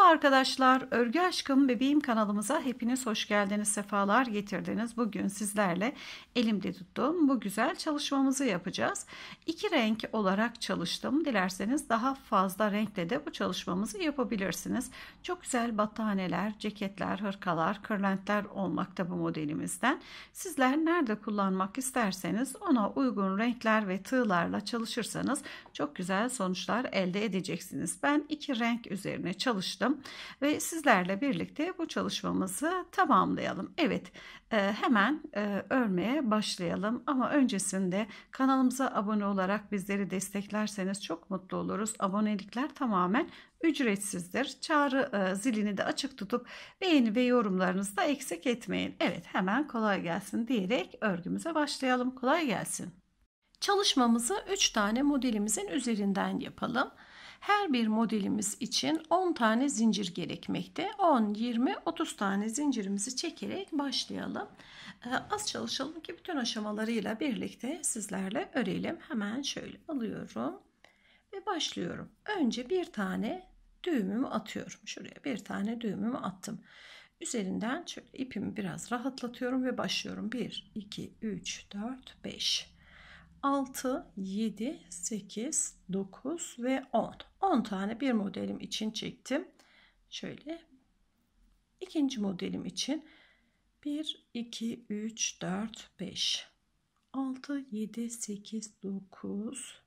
arkadaşlar, Örgü Aşkım Bebeğim kanalımıza hepiniz hoş geldiniz, sefalar getirdiniz. Bugün sizlerle elimde tuttuğum bu güzel çalışmamızı yapacağız. İki renk olarak çalıştım. Dilerseniz daha fazla renkle de bu çalışmamızı yapabilirsiniz. Çok güzel battaniyeler, ceketler, hırkalar, kırlentler olmakta bu modelimizden. Sizler nerede kullanmak isterseniz ona uygun renkler ve tığlarla çalışırsanız çok güzel sonuçlar elde edeceksiniz. Ben iki renk üzerine çalıştım ve sizlerle birlikte bu çalışmamızı tamamlayalım. Evet, hemen örmeye başlayalım ama öncesinde kanalımıza abone olarak bizleri desteklerseniz çok mutlu oluruz. Abonelikler tamamen ücretsizdir. Çağrı zilini de açık tutup beğeni ve yorumlarınızı da eksik etmeyin. Evet, hemen kolay gelsin diyerek örgümüze başlayalım. Kolay gelsin. Çalışmamızı 3 tane modelimizin üzerinden yapalım. Her bir modelimiz için 10 tane zincir gerekmekte. 10, 20, 30 tane zincirimizi çekerek başlayalım. Az çalışalım ki bütün aşamalarıyla birlikte sizlerle örelim. Hemen şöyle alıyorum ve başlıyorum. Önce bir tane düğümümü atıyorum. Şuraya bir tane düğümümü attım. Üzerinden şöyle ipimi biraz rahatlatıyorum ve başlıyorum. 1, 2, 3, 4, 5. 6, 7, 8, 9 ve 10. 10 tane bir modelim için çektim. Şöyle ikinci modelim için 1, 2, 3, 4, 5, 6, 7, 8, 9.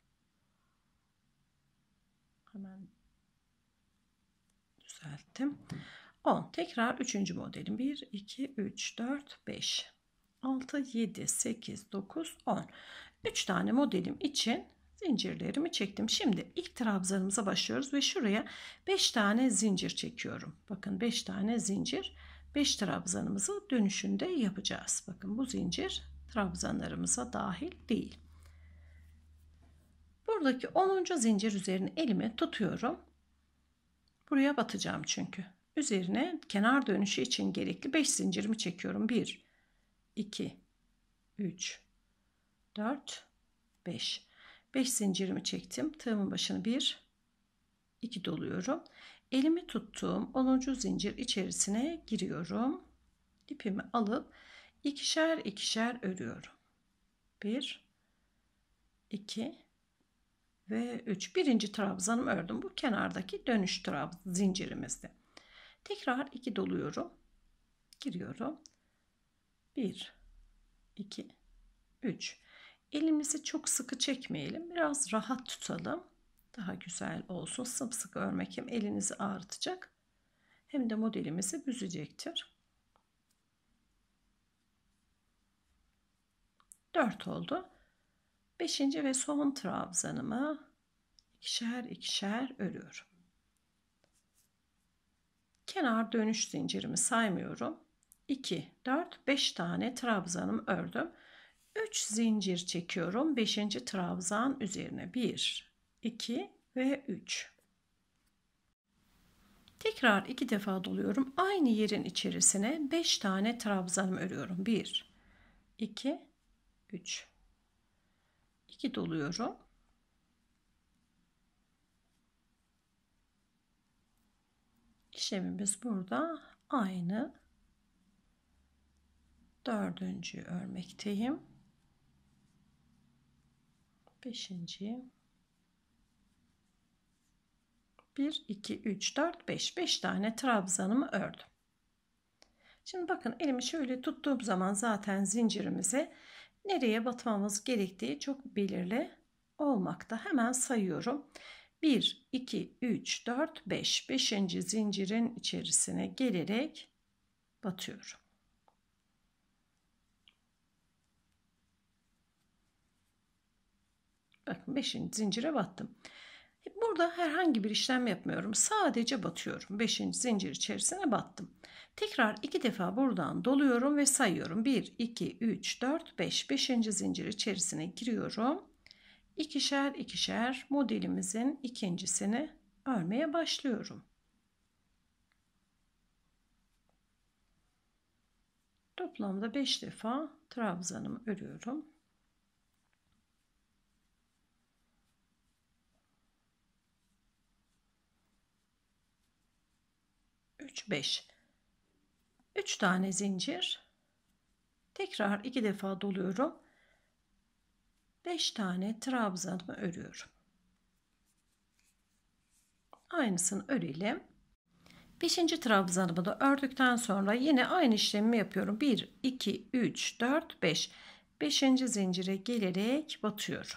Hemen düzelttim. 10. Tekrar üçüncü modelim. 1, 2, 3, 4, 5, 6, 7, 8, 9, 10. 3 tane modelim için zincirlerimi çektim. Şimdi ilk trabzanımıza başlıyoruz ve şuraya 5 tane zincir çekiyorum. Bakın 5 tane zincir. 5 trabzanımızı dönüşünde yapacağız. Bakın bu zincir trabzanlarımıza dahil değil. Buradaki 10. zincir üzerine elimi tutuyorum. Buraya batacağım çünkü. Üzerine kenar dönüşü için gerekli 5 zincirimi çekiyorum. 1, 2, 3, 4, 5. 5 zincirimi çektim. Tığımın başını 1, 2 doluyorum. Elimi tuttuğum 10. zincir içerisine giriyorum. İpimi alıp ikişer ikişer örüyorum. 1, 2 ve 3. Birinci trabzanımı ördüm. Bu kenardaki dönüş zincirimizde. Tekrar 2 doluyorum. Giriyorum. 1, 2, 3. Elimizi çok sıkı çekmeyelim. Biraz rahat tutalım. Daha güzel olsun. Sımsıkı örmek hem elinizi ağrıtacak hem de modelimizi büzecektir. 4 oldu. 5. ve son trabzanımı ikişer ikişer örüyorum. Kenar dönüş zincirimi saymıyorum. 2, 4, 5 tane trabzanımı ördüm. 3 zincir çekiyorum 5. trabzan üzerine. 1, 2 ve 3. Tekrar 2 defa doluyorum. Aynı yerin içerisine 5 tane trabzanımı örüyorum. 1, 2, 3. 2 doluyorum. İşlemimiz burada aynı. 4. örmekteyim. 5. 1, 2, 3, 4, 5. 5 tane trabzanımı ördüm. Şimdi bakın elimi şöyle tuttuğum zaman zaten zincirimize nereye batmamız gerektiği çok belirli olmakta. Hemen sayıyorum. 1, 2, 3, 4, 5. 5. zincirin içerisine gelerek batıyorum. Bakın 5. zincire battım. Burada herhangi bir işlem yapmıyorum. Sadece batıyorum. 5. zincir içerisine battım. Tekrar 2 defa buradan doluyorum ve sayıyorum. 1, 2, 3, 4, 5. 5. zincir içerisine giriyorum. İkişer ikişer modelimizin ikincisini örmeye başlıyorum. Toplamda 5 defa trabzanımı örüyorum. 3, 5. 3 tane zincir. Tekrar 2 defa doluyorum. 5 tane trabzanımı örüyorum. Aynısını örelim. 5. trabzanımı da ördükten sonra yine aynı işlemi yapıyorum. 1, 2, 3, 4, 5. 5. zincire gelerek batıyorum.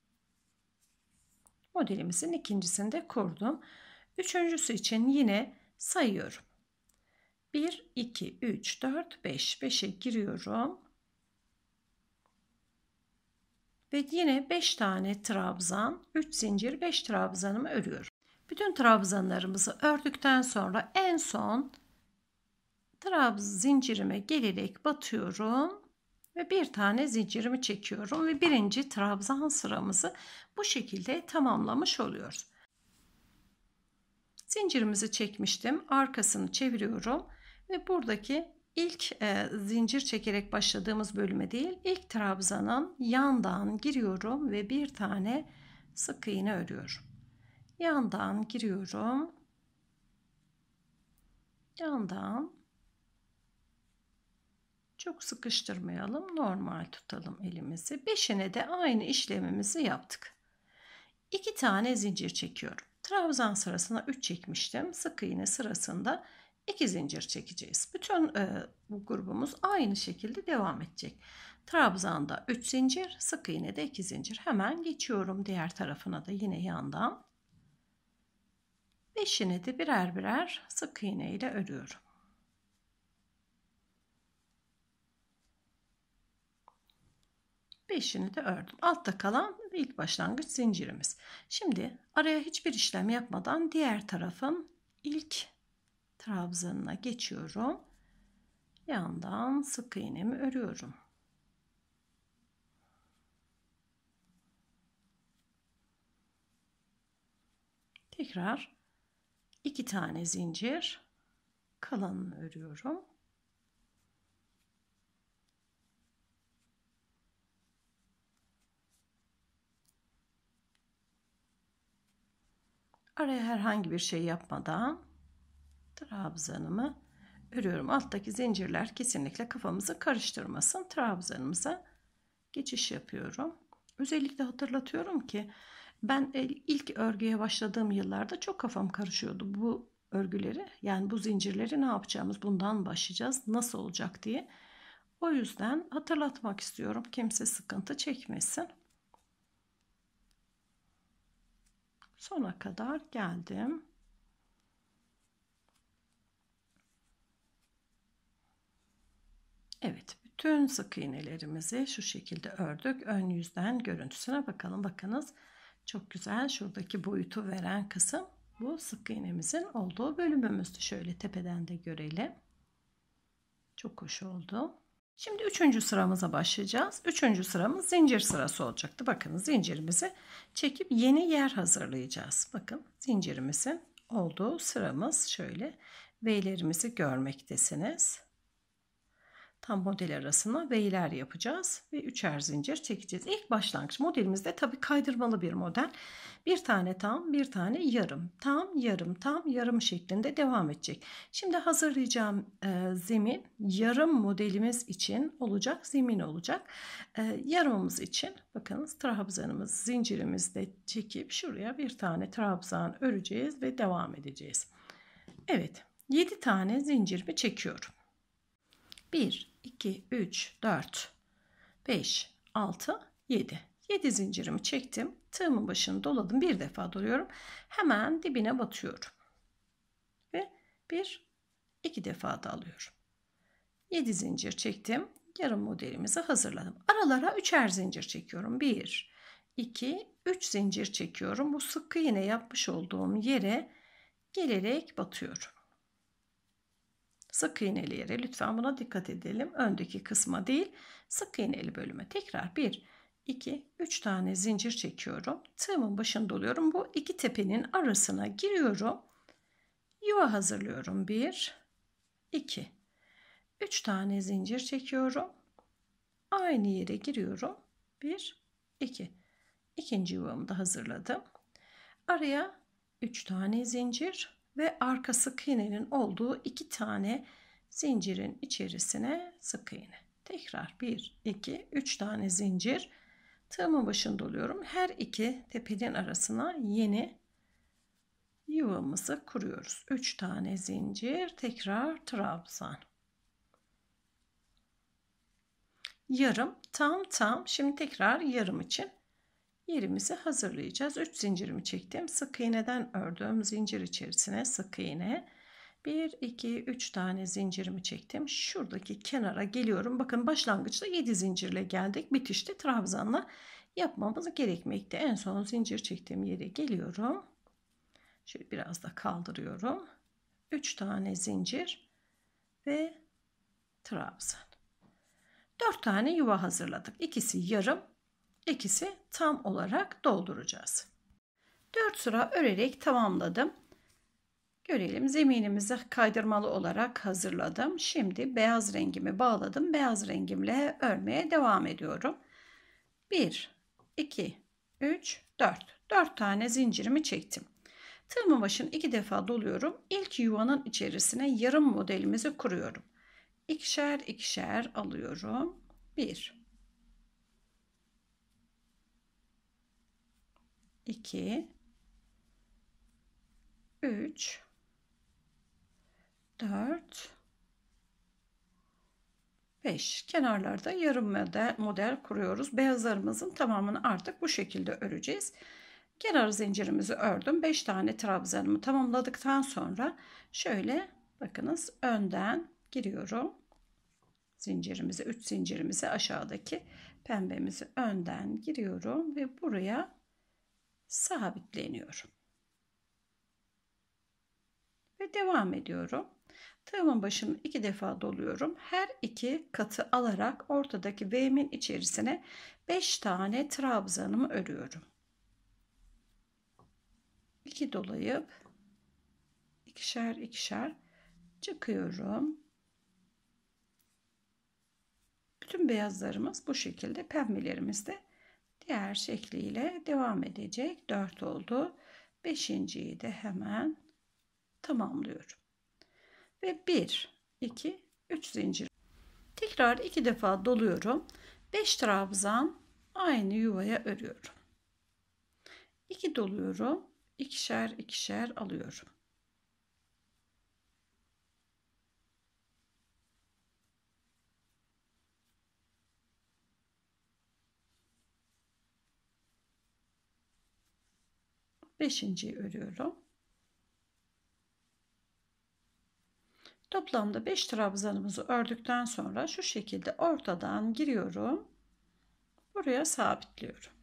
Modelimizin ikincisini de kurdum. Üçüncüsü için yine sayıyorum. 1, 2, 3, 4, 5. 5'e giriyorum. Ve yine 5 tane trabzan, 3 zincir, 5 trabzanımı örüyorum. Bütün trabzanlarımızı ördükten sonra en son zincirime gelerek batıyorum ve bir tane zincirimi çekiyorum ve birinci trabzan sıramızı bu şekilde tamamlamış oluyoruz. Zincirimizi çekmiştim, arkasını çeviriyorum ve buradaki ilk zincir çekerek başladığımız bölüme değil, ilk trabzanın yandan giriyorum ve bir tane sık iğne örüyorum. Yandan giriyorum, yandan, çok sıkıştırmayalım, normal tutalım elimizi. Beşine de aynı işlemimizi yaptık. 2 tane zincir çekiyorum. Trabzan sırasına 3 çekmiştim. Sık iğne sırasında 2 zincir çekeceğiz. Bütün bu grubumuz aynı şekilde devam edecek. Trabzanda 3 zincir, sık iğnede 2 zincir. Hemen geçiyorum diğer tarafına da yine yandan. Beşine de birer birer sık iğne ile örüyorum. Beşini de ördüm. Altta kalan ilk başlangıç zincirimiz. Şimdi araya hiçbir işlem yapmadan diğer tarafın ilk trabzanına geçiyorum. Yandan sık iğnemi örüyorum. Tekrar 2 tane zincir, kalanını örüyorum. Araya herhangi bir şey yapmadan trabzanımı örüyorum. Alttaki zincirler kesinlikle kafamızı karıştırmasın. Trabzanımıza geçiş yapıyorum. Özellikle hatırlatıyorum ki ben ilk örgüye başladığım yıllarda çok kafam karışıyordu bu örgüleri. Yani bu zincirleri ne yapacağımız, bundan başlayacağız, nasıl olacak diye. O yüzden hatırlatmak istiyorum. Kimse sıkıntı çekmesin. Sona kadar geldim. Evet, bütün sık iğnelerimizi şu şekilde ördük. Ön yüzden görüntüsüne bakalım. Bakınız çok güzel, şuradaki boyutu veren kısım bu sık iğnemizin olduğu bölümümüzdü. Şöyle tepeden de görelim. Çok hoş oldu. Şimdi 3. sıramıza başlayacağız. 3. sıramız zincir sırası olacaktı. Bakın zincirimizi çekip yeni yer hazırlayacağız. Bakın zincirimizin olduğu sıramız şöyle. V'lerimizi görmektesiniz. Tam model arasına V'ler yapacağız ve 3'er zincir çekeceğiz. İlk başlangıç modelimizde tabii kaydırmalı bir model. Bir tane tam, bir tane yarım. Tam, yarım, tam, yarım şeklinde devam edecek. Şimdi hazırlayacağım zemin yarım modelimiz için olacak zemin olacak. Yarımımız için bakınız trabzanımız, zincirimizi de çekip şuraya bir tane trabzan öreceğiz ve devam edeceğiz. Evet, 7 tane zincirimi çekiyorum. 1, 2, 3, 4, 5, 6, 7. 7 zincirimi çektim. Tığımın başını doladım. Bir defa doluyorum. Hemen dibine batıyorum. Ve 1, 2 defa da alıyorum. 7 zincir çektim. Yarım modelimizi hazırladım. Aralara 3'er zincir çekiyorum. 1, 2, 3 zincir çekiyorum. Bu sık iğne yapmış olduğum yere gelerek batıyorum. Sık iğneli yere lütfen buna dikkat edelim. Öndeki kısma değil, sık iğneli bölüme. Tekrar 1, 2, 3 tane zincir çekiyorum. Tığımın başını doluyorum. Bu iki tepenin arasına giriyorum. Yuva hazırlıyorum. 1, 2, 3 tane zincir çekiyorum. Aynı yere giriyorum. 1, 2. İkinci yuvamı da hazırladım. Araya 3 tane zincir ve arka sık iğnenin olduğu 2 tane zincirin içerisine sık iğne. Tekrar 1, 2, 3 tane zincir. Tığımın başını doluyorum. Her iki tepenin arasına yeni yuvamızı kuruyoruz. 3 tane zincir, tekrar trabzan. Yarım, tam. Şimdi tekrar yarım için yerimizi hazırlayacağız. 3 zincirimi çektim. Sık iğneden ördüm. Zincir içerisine sık iğne. 1, 2, 3 tane zincirimi çektim. Şuradaki kenara geliyorum. Bakın başlangıçta 7 zincirle geldik. Bitişte trabzanla yapmamız gerekmekte. En son zincir çektiğim yere geliyorum. Şöyle biraz da kaldırıyorum. 3 tane zincir ve trabzan. 4 tane yuva hazırladık. İkisi yarım, ikisi tam olarak dolduracağız. 4 sıra örerek tamamladım. Görelim, zeminimizi kaydırmalı olarak hazırladım. Şimdi beyaz rengimi bağladım. Beyaz rengimle örmeye devam ediyorum. 1, 2, 3, 4. 4 tane zincirimi çektim. Tığımın başını 2 defa doluyorum. İlk yuvanın içerisine yarım modelimizi kuruyorum. İkişer ikişer alıyorum. 1, 2, 3, 4, 5. Kenarlarda yarım model kuruyoruz. Beyazlarımızın tamamını artık bu şekilde öreceğiz. Kenar zincirimizi ördüm. 5 tane trabzanımı tamamladıktan sonra şöyle bakınız önden giriyorum. Zincirimizi, 3 zincirimizi aşağıdaki pembemizi önden giriyorum ve buraya sabitleniyorum. Ve devam ediyorum. Tığımın başını 2 defa doluyorum. Her iki katı alarak ortadaki V'min içerisine 5 tane trabzanımı örüyorum. 2 dolayıp ikişer ikişer çıkıyorum. Bütün beyazlarımız bu şekilde, pembelerimiz de diğer şekliyle devam edecek. 4 oldu. 5.'yi de hemen tamamlıyorum. Ve 1, 2, 3 zincir. Tekrar 2 defa doluyorum. 5 trabzan aynı yuvaya örüyorum. 2 doluyorum. İkişer ikişer alıyorum. Beşinciyi örüyorum. Toplamda 5 trabzanımızı ördükten sonra şu şekilde ortadan giriyorum. Buraya sabitliyorum.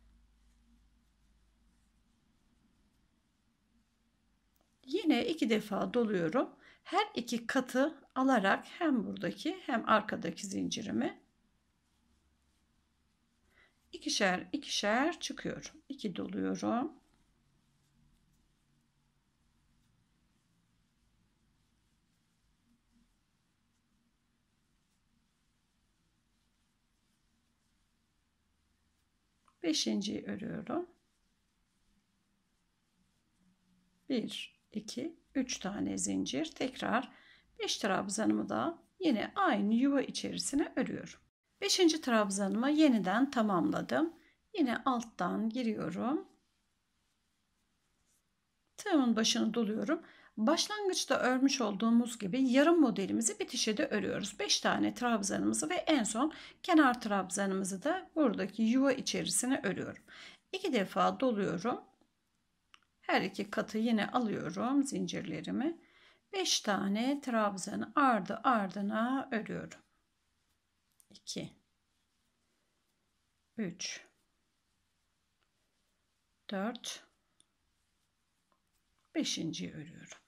Yine 2 defa doluyorum. Her iki katı alarak hem buradaki hem arkadaki zincirimi ikişer ikişer çıkıyorum. 2 doluyorum. Beşinciyi örüyorum. 1, 2, 3 tane zincir. Tekrar 5 trabzanımı da yine aynı yuva içerisine örüyorum. 5. trabzanımı yeniden tamamladım. Yine alttan giriyorum. Tığımın başını doluyorum. Başlangıçta örmüş olduğumuz gibi yarım modelimizi bitişe de örüyoruz. 5 tane trabzanımızı ve en son kenar trabzanımızı da buradaki yuva içerisine örüyorum. 2 defa doluyorum. Her iki katı yine alıyorum zincirlerimi. 5 tane trabzanı ardı ardına örüyorum. 2, 3, 4, 5.'yi örüyorum.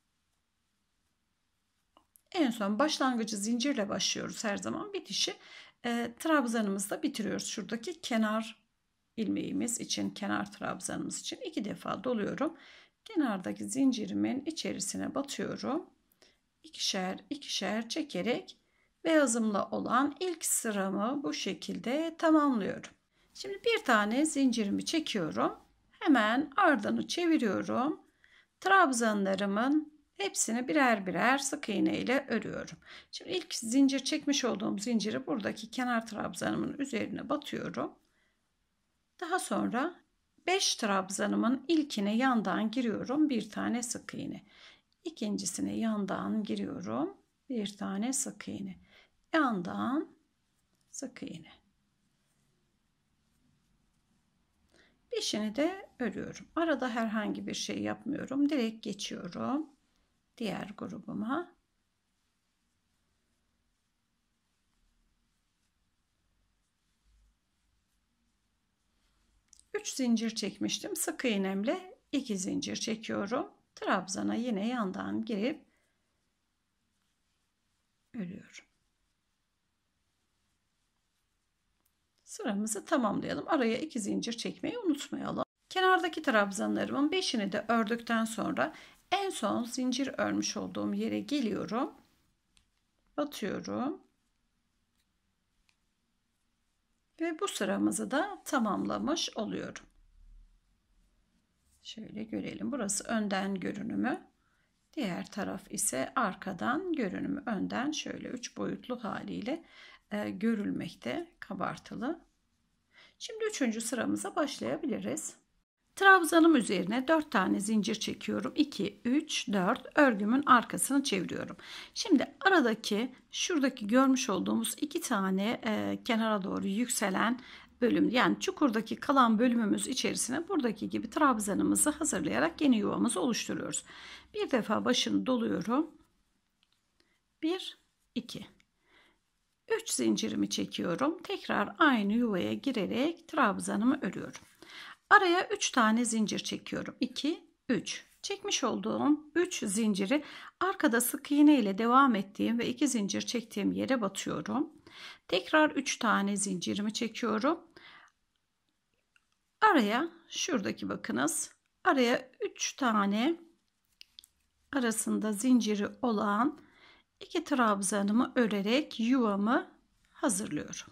En son başlangıcı zincirle başlıyoruz her zaman. Bitişi trabzanımızda bitiriyoruz. Şuradaki kenar ilmeğimiz için, kenar trabzanımız için 2 defa doluyorum. Kenardaki zincirimin içerisine batıyorum. İkişer ikişer çekerek beyazımla olan ilk sıramı bu şekilde tamamlıyorum. Şimdi bir tane zincirimi çekiyorum. Hemen ardını çeviriyorum. Trabzanlarımın Hepsini birer birer sık iğne ile örüyorum. Şimdi ilk zincir çekmiş olduğum zinciri buradaki kenar trabzanımın üzerine batıyorum. Daha sonra 5 trabzanımın ilkine yandan giriyorum, bir tane sık iğne. İkincisine yandan giriyorum, bir tane sık iğne. Yandan sık iğne. Beşini de örüyorum. Arada herhangi bir şey yapmıyorum. Direkt geçiyorum diğer grubuma. Üç zincir çekmiştim. Sık iğnemle 2 zincir çekiyorum. Trabzana yine yandan girip örüyorum. Sıramızı tamamlayalım. Araya 2 zincir çekmeyi unutmayalım. Kenardaki trabzanlarımın 5'ini de ördükten sonra en son zincir örmüş olduğum yere geliyorum. Batıyorum. Ve bu sıramızı da tamamlamış oluyorum. Şöyle görelim. Burası önden görünümü. Diğer taraf ise arkadan görünümü. Önden şöyle 3 boyutlu haliyle görülmekte, kabartılı. Şimdi 3. sıramıza başlayabiliriz. Trabzanım üzerine 4 tane zincir çekiyorum. 2, 3, 4 örgümün arkasını çeviriyorum. Şimdi aradaki şuradaki görmüş olduğumuz 2 tane kenara doğru yükselen bölüm, yani çukurdaki kalan bölümümüz içerisine buradaki gibi trabzanımızı hazırlayarak yeni yuvamızı oluşturuyoruz. Bir defa başını doluyorum. 1, 2, 3 zincirimi çekiyorum. Tekrar aynı yuvaya girerek trabzanımı örüyorum. Araya 3 tane zincir çekiyorum. 2, 3. Çekmiş olduğum 3 zinciri arkada sık iğne ile devam ettiğim ve 2 zincir çektiğim yere batıyorum. Tekrar 3 tane zincirimi çekiyorum. Araya şuradaki bakınız. Araya 3 tane arasında zinciri olan 2 trabzanımı örerek yuvamı hazırlıyorum.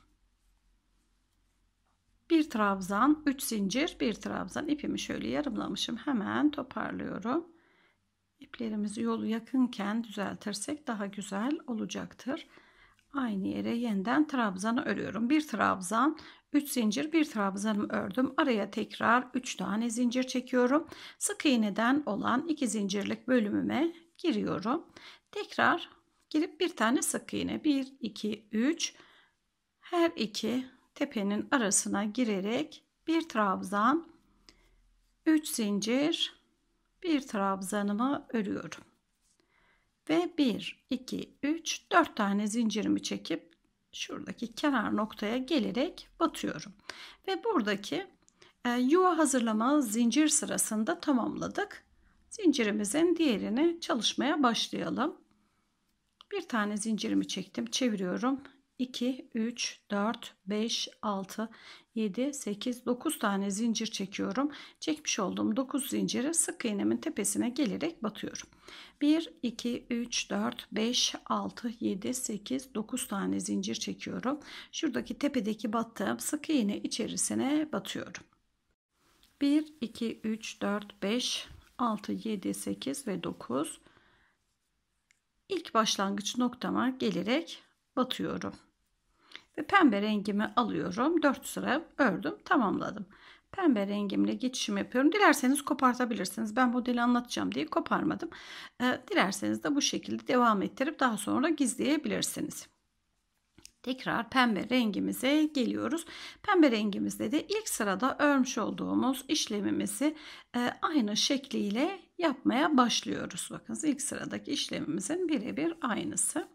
Bir trabzan, 3 zincir, bir trabzan. İpimi şöyle yarımlamışım. Hemen toparlıyorum. İplerimizi yolu yakınken düzeltirsek daha güzel olacaktır. Aynı yere yeniden trabzanı örüyorum. Bir trabzan, 3 zincir, bir trabzanımı ördüm. Araya tekrar 3 tane zincir çekiyorum. Sık iğneden olan 2 zincirlik bölümüme giriyorum. Tekrar girip bir tane sık iğne. 1, 2, 3. Her iki tepenin arasına girerek bir trabzan, 3 zincir, bir trabzanımı örüyorum. Ve 1, 2, 3, 4 tane zincirimi çekip şuradaki kenar noktaya gelerek batıyorum. Ve buradaki yuva hazırlama zincir sırasında tamamladık. Zincirimizin diğerini çalışmaya başlayalım. Bir tane zincirimi çektim, çeviriyorum. 2, 3, 4, 5, 6, 7, 8, 9 tane zincir çekiyorum. Çekmiş olduğum 9 zinciri sık iğnemin tepesine gelerek batıyorum. 1, 2, 3, 4, 5, 6, 7, 8, 9 tane zincir çekiyorum. Şuradaki tepedeki battığım sık iğne içerisine batıyorum. 1, 2, 3, 4, 5, 6, 7, 8 ve 9. İlk başlangıç noktama gelerek batıyorum. Ve pembe rengimi alıyorum. 4 sıra ördüm, tamamladım. Pembe rengimle geçişim yapıyorum. Dilerseniz kopartabilirsiniz. Ben modeli anlatacağım diye koparmadım. Dilerseniz de bu şekilde devam ettirip daha sonra gizleyebilirsiniz. Tekrar pembe rengimize geliyoruz. Pembe rengimizde de ilk sırada örmüş olduğumuz işlemimizi aynı şekliyle yapmaya başlıyoruz. Bakın ilk sıradaki işlemimizin birebir aynısı.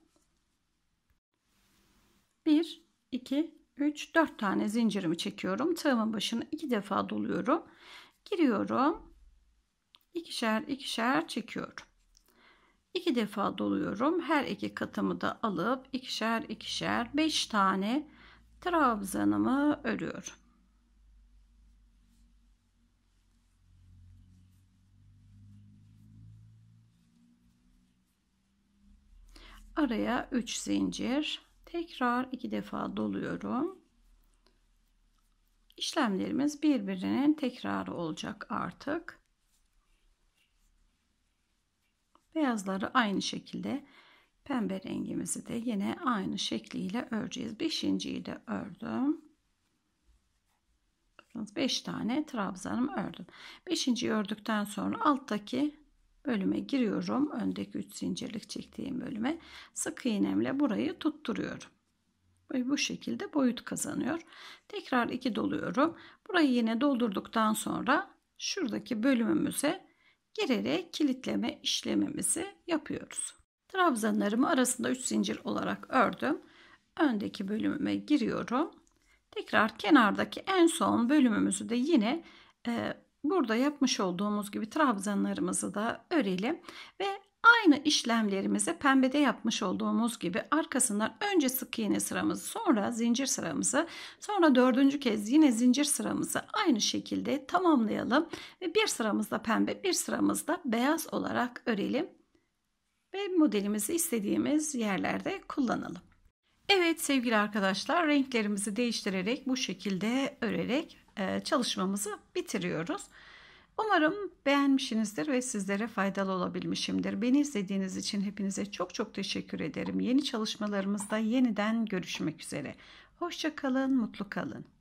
1, 2, 3, 4 tane zincirimi çekiyorum. Tığımın başını 2 defa doluyorum. Giriyorum. İkişer ikişer çekiyorum. 2 defa doluyorum. Her iki katımı da alıp ikişer ikişer 5 tane trabzanımı örüyorum. Araya 3 zincir, tekrar 2 defa doluyorum. İşlemlerimiz birbirinin tekrarı olacak artık. Beyazları aynı şekilde, pembe rengimizi de yine aynı şekliyle öreceğiz. Beşinciyi de ördüm. 5 tane trabzanımı ördüm. Beşinciyi ördükten sonra alttaki bölüme giriyorum. Öndeki 3 zincirlik çektiğim bölüme sık iğnemle burayı tutturuyorum. Ve bu şekilde boyut kazanıyor. Tekrar 2 doluyorum. Burayı yine doldurduktan sonra şuradaki bölümümüze girerek kilitleme işlemimizi yapıyoruz. Trabzanlarımı arasında 3 zincir olarak ördüm. Öndeki bölümüme giriyorum. Tekrar kenardaki en son bölümümüzü de yine burada yapmış olduğumuz gibi trabzanlarımızı da örelim ve aynı işlemlerimizi pembede yapmış olduğumuz gibi arkasından önce sık iğne sıramızı, sonra zincir sıramızı, sonra dördüncü kez yine zincir sıramızı aynı şekilde tamamlayalım ve bir sıramızda pembe, bir sıramızda beyaz olarak örelim ve modelimizi istediğimiz yerlerde kullanalım. Evet sevgili arkadaşlar, renklerimizi değiştirerek bu şekilde örerek çalışmamızı bitiriyoruz. Umarım beğenmişsinizdir ve sizlere faydalı olabilmişimdir. Beni izlediğiniz için hepinize çok çok teşekkür ederim. Yeni çalışmalarımızda yeniden görüşmek üzere. Hoşça kalın, mutlu kalın.